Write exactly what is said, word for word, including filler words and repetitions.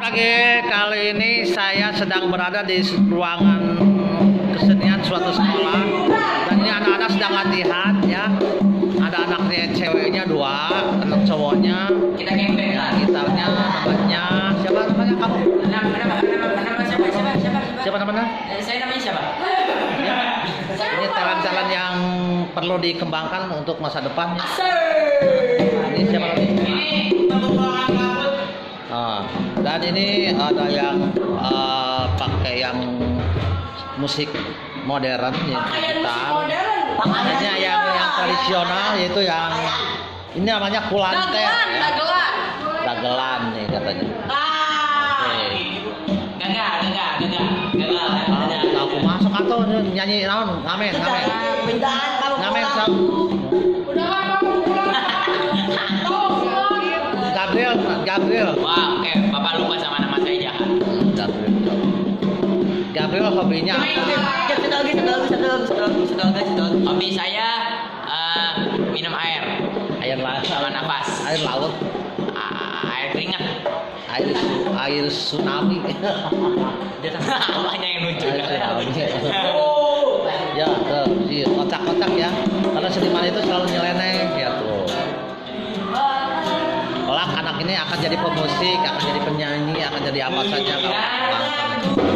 pagi, kali ini saya sedang berada di ruangan kesenian suatu sekolah dan ini anak-anak sedang latihan ya. Ada anaknya ceweknya dua, anak cowoknya. Kita gembel Ya, gitarnya namanya siapa namanya kamu? Nama nama nama nama siapa siapa siapa Siapa namanya? Eh, saya namanya siapa? Ya. Ini talent-talent yang perlu dikembangkan untuk masa depan. Ini siapa lagi? Nah, dan ini ada yang uh, pakai yang musik modern ya, gitar. Makanya yang yang tradisional yaitu yang ini namanya kulanter Dagelan, ya. dagelan. Dagelan nih katanya. Ah. Oke. Gagak, gagak, gagak, gagak. Ah, aku masuk atau nyanyi naon? Ngamen, ngamen. Bendaan kamu. Ngamen sam. Gabriel, Gabriel. Wah, oke, Bapak lupa sama nama saya jahat. Gabriel. Gabriel hobinya apa? Satu lagi, satu lagi, satu lagi, satu lagi, satu lagi, satu lagi. Hobi saya eh, minum air, Air laut, sama nafas. air laut, Ah, air keringat. air air tsunami. Dia namanya yang lucu. Air tsunami. Ya, tuh, di kotak-kotak ya. Kalau seniman itu selalu nyeleneh ya tuh. Kelak anak ini akan jadi pemusik, akan jadi penyanyi, akan jadi apa saja kalau